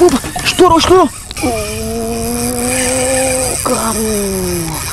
Opa, estourou, estourou. Caramba.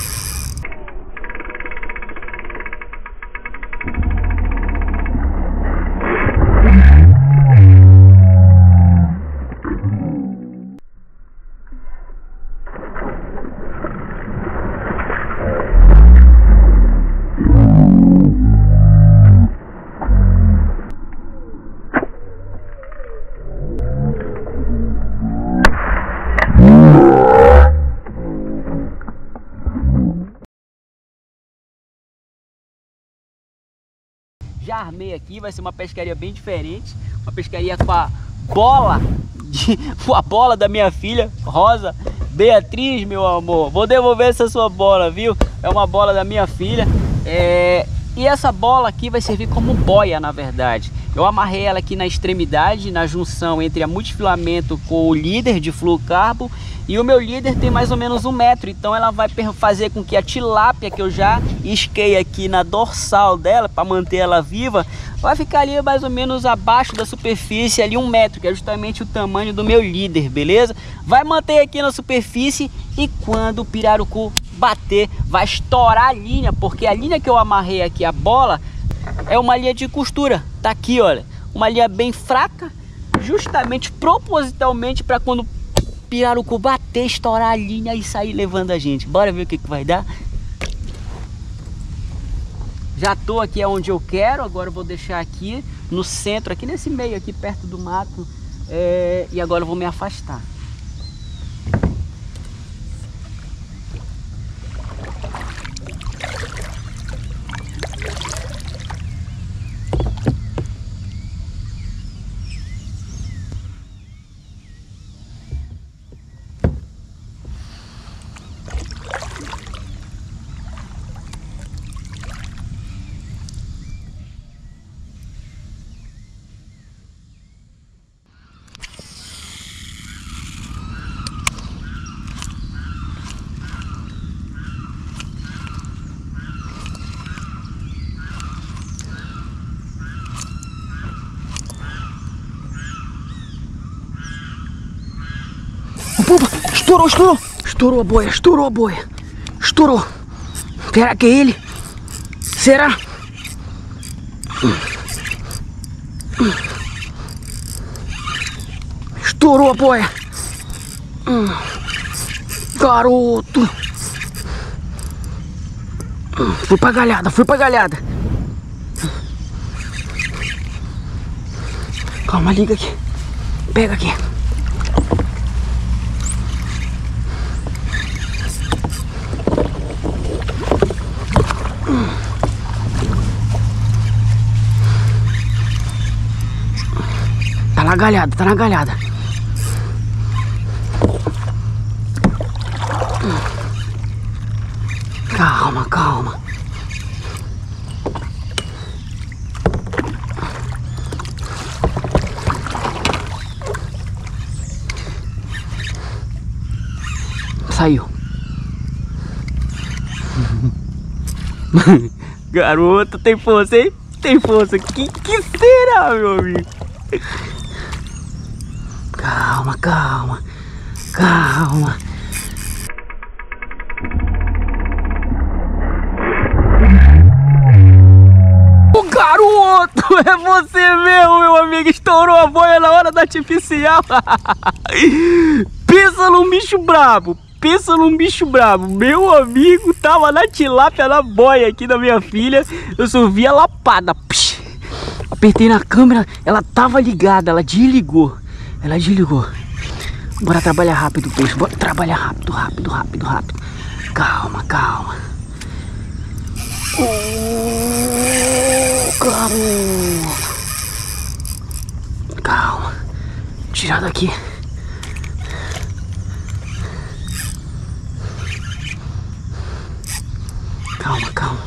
Já armei aqui, vai ser uma pescaria bem diferente. Uma pescaria com a bola, com a bola da minha filha, Rosa. Beatriz, meu amor, vou devolver essa sua bola, viu? É uma bola da minha filha. E essa bola aqui vai servir como boia, na verdade. Eu amarrei ela aqui na extremidade, na junção entre a multifilamento com o líder de fluocarbo. E o meu líder tem mais ou menos 1 metro, então ela vai fazer com que a tilápia que eu já isquei aqui na dorsal dela, para manter ela viva, vai ficar ali mais ou menos abaixo da superfície, ali 1 metro, que é justamente o tamanho do meu líder, beleza? Vai manter aqui na superfície e quando o pirarucu bater, vai estourar a linha, porque a linha que eu amarrei aqui, a bola, é uma linha de costura, tá aqui, olha, uma linha bem fraca, justamente propositalmente para quando pirarucu bater, estourar a linha e sair levando a gente. Bora ver o que vai dar. Já tô aqui onde eu quero. Agora eu vou deixar aqui no centro, aqui nesse meio aqui perto do mato, e agora eu vou me afastar. Opa, estourou, estourou. Estourou a boia, estourou a boia. Estourou. Será que é ele? Será? Estourou a boia. Garoto. Fui pra galhada, fui pra galhada. Calma, liga aqui. Pega aqui. Tá na galhada, tá na galhada. Calma, calma. Saiu. Garoto, tem força, hein? Tem força. Que será, meu amigo? Calma, calma. Calma. O garoto! É você mesmo, meu amigo! Estourou a boia na hora da artificial! Pensa num bicho brabo! Pensa num bicho brabo! Meu amigo tava na tilápia, na boia aqui da minha filha. Eu só vi a lapada. Psh! Apertei na câmera, ela tava ligada, ela desligou. Ela desligou. Bora trabalhar rápido, peixe. Bora trabalhar rápido, rápido, rápido, rápido. Calma, calma. Calma. Calma. Tirar daqui. Calma, calma.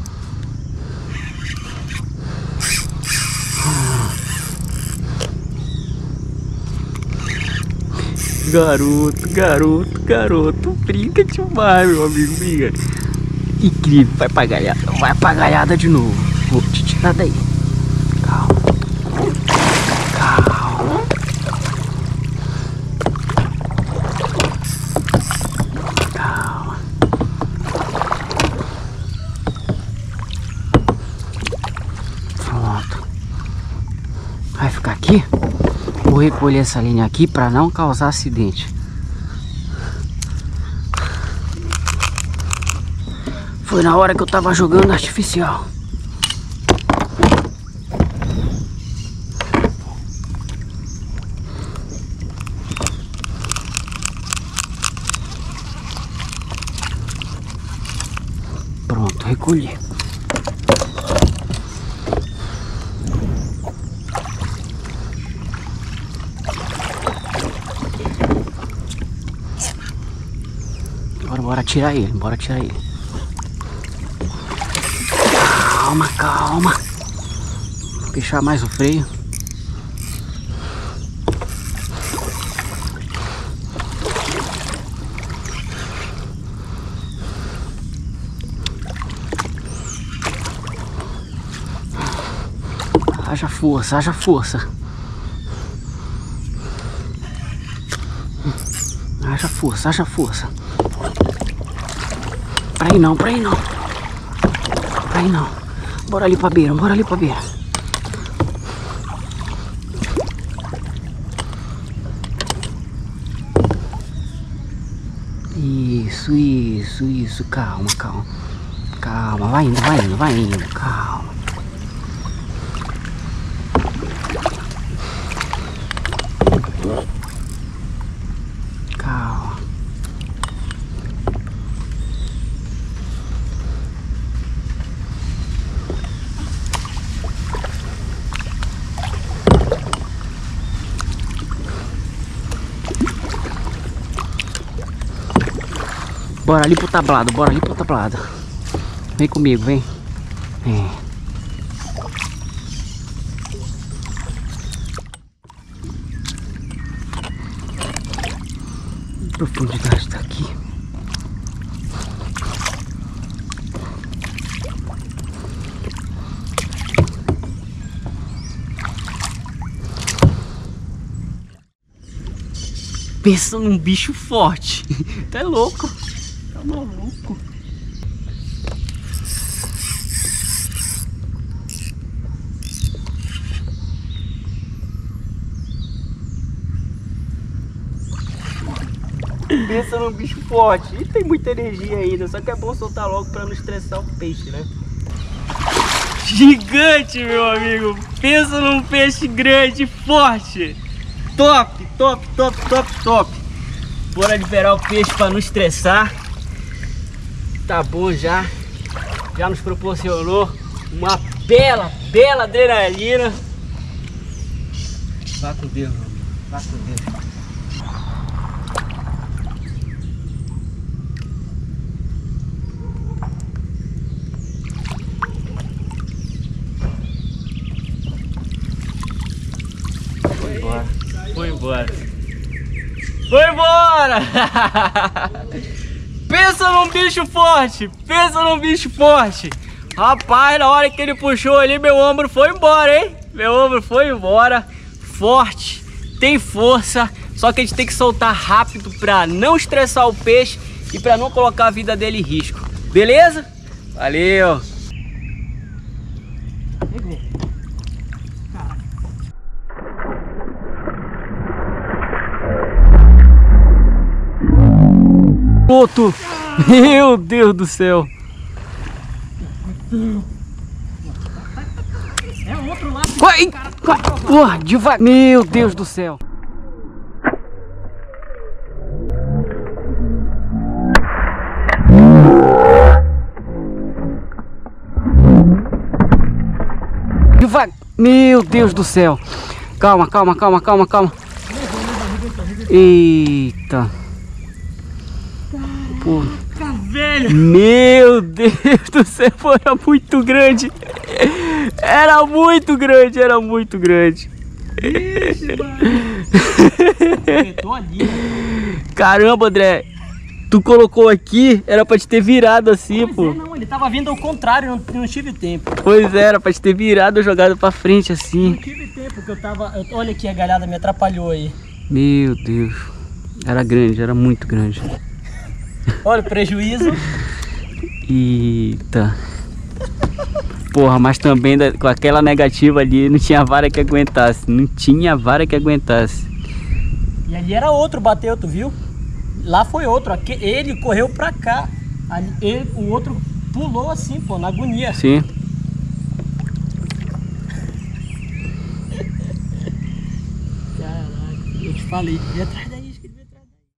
Garoto, garoto, garoto. Brinca demais, meu amigo. Brinca. Incrível. Vai pra galhada. Vai pra galhada de novo. Vou te tirar daí. Calma. Calma. Vou recolher essa linha aqui para não causar acidente. Foi na hora que eu tava jogando artificial. Pronto, recolhi. Agora bora tirar ele, bora tirar ele. Calma, calma. Fechar mais o freio. Haja força, haja força. Haja força, haja força. Pra aí não, pra aí não. Pra aí não. Bora ali pra beira, bora ali pra beira. Isso, isso, isso. Calma, calma. Calma, vai indo, vai indo, vai indo. Calma. Calma. Bora ali pro tablado, bora ali pro tablado. Vem comigo, vem. Vem. A profundidade tá aqui. Pensa num bicho forte. Tá louco? Tá maluco? Pensa num bicho forte. E tem muita energia ainda. Só que é bom soltar logo pra não estressar o peixe, né? Gigante, meu amigo. Pensa num peixe grande, forte. Top, top, top, top, top. Bora liberar o peixe para não estressar. Tá bom já. Já nos proporcionou uma bela adrenalina. Vá com Deus, meu amigo. Vá com Deus. Foi embora. Foi embora. Foi embora! Pensa num bicho forte! Pensa num bicho forte! Rapaz, na hora que ele puxou ali, meu ombro foi embora, hein? Meu ombro foi embora. Forte, tem força. Só que a gente tem que soltar rápido pra não estressar o peixe e pra não colocar a vida dele em risco. Beleza? Valeu! Outro. Meu Deus do céu. É outro lá. Vai, vai. Porra, devagar. Meu Deus do céu. Devagar. Meu Deus do céu. Calma, calma, calma, calma, calma. Eita. Caraca, velho. Meu Deus do céu, era muito grande. Era muito grande, era muito grande. Ixi, mano. Tô ali, né? Caramba, André. Tu colocou aqui, era pra te ter virado assim, Pois pô. é, não, ele tava vindo ao contrário, não tive tempo. Pois é, era pra te ter virado, jogado pra frente assim. Não tive tempo, porque eu tava... Olha aqui, a galhada me atrapalhou aí. Meu Deus. Era grande, era muito grande. Olha o prejuízo. Eita. Porra, mas também com aquela negativa ali, não tinha vara que aguentasse. Não tinha vara que aguentasse. E ali era outro, bateu, tu viu? Lá foi outro, aqui, ele correu pra cá. Ali, o outro pulou assim, pô, na agonia. Sim. Caraca, eu te falei, ia atrás